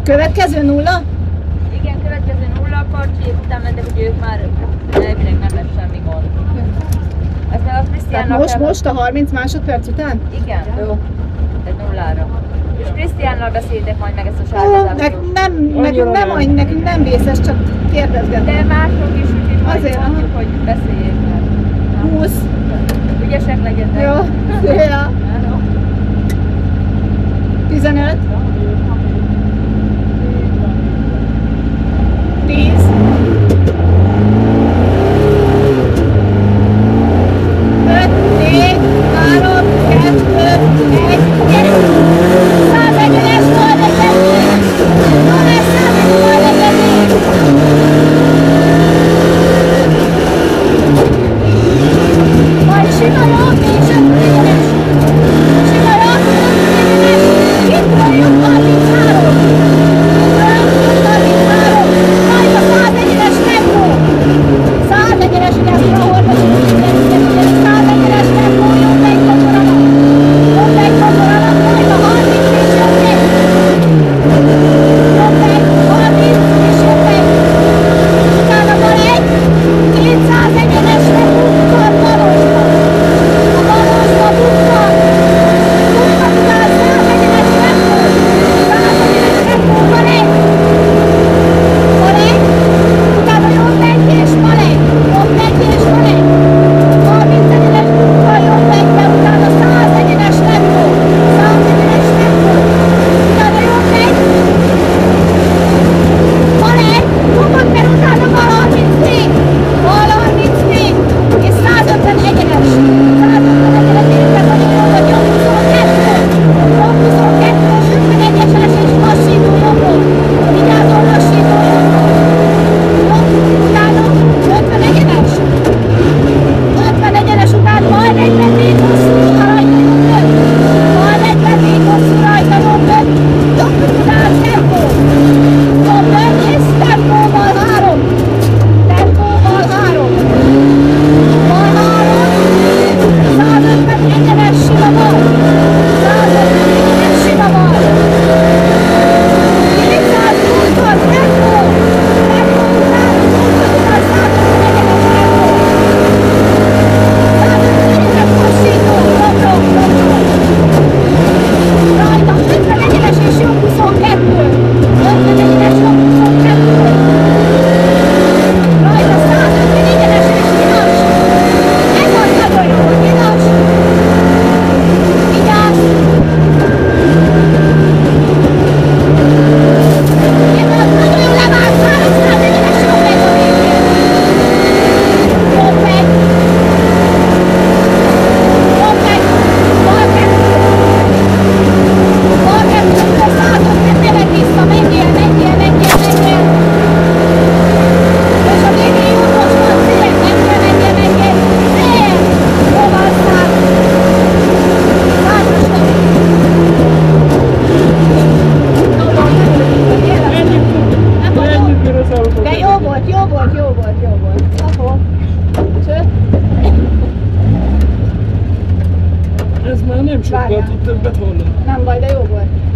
Következő 0? Igen, következő 0 karcsi, után mentek, hogy ők már elvileg nem lesz semmi gond. Ezt meg a Krisztiánnak Most a 30 másodperc után? Igen. Jó. Tehát 0-ra. És Krisztiánnal beszéltek majd meg ezt a sárgázást. Nekünk nem vészes, csak kérdezgetem. De mások is, úgyhogy majd Azért, mondjuk, hogy beszéljék meg. 20. Ügyesek legyetek. Jó. Ja. 15. 10. 5, 4, 3, 2, 1, gyerünk! 140-es gól legyen! Jó lesz, 140 gól legyen! Majd sima jobb és 5 legyenes! Sima jobb, 5 legyenes! Itt vagyunk, 33! 33! Majd a 101-es tempó! 101-es, hogy ezt a hordatot mindenki, 101-es tempó, jobb egy kotoranak! Jobb egy kotoranak, majd a 30 és jobb egy! Jobb egy, 30 és jobb egy! Utána van egy, 201-es tempó, balosba! A balosba bukta! Bukta után 101-es tempó! 101-es tempó, van egy! Van egy! Utána jobb egy és van egy! Jobb egy és van egy! 31-es bukta, jobb egybe, utána 101-es tempó! 101-es tempó! Utána jobb egy! Van egy! Fogod, mert utána van 34! Van 34! És 151-es! 151-es érkezett a nyilván, vagy jobb 22! Jobb 22-es, 51-es és lassító jobbon! Vigyázzon, lassító jobbon! Utána 51-es! 51-es után majd egy medvéd hosszú rajta jobb 5! Majd egy medvéd hosszú rajta jobb 5! Jobb után tempó! Jobb 5 és tempóval 3! Tempóval 3! Val 3! 151-es sima val! 151-es sima val! 220-as tempó! Tempó után 151-es tempó! 151-es lassító! Jobbra! Rajta 51-es és jobb 22! 51-es jobb 22! Rajta 151-es és nyilas! Ez az nagyon jó, nyilas! Vigyázz! Nyilas, nagyon jó levált! 301-es jobb egy a végén! Jobb egy! Jobb egy! Bal kettő! Bal kettőre 150 vissza, menjél! És a végén jobbos van, szél! Menjél! Szél! Hova aztán? Hátrasnak! De jó volt! Akkor. Sőt, Ez már nem sokkal tud többet hallani. nem baj, de jó volt.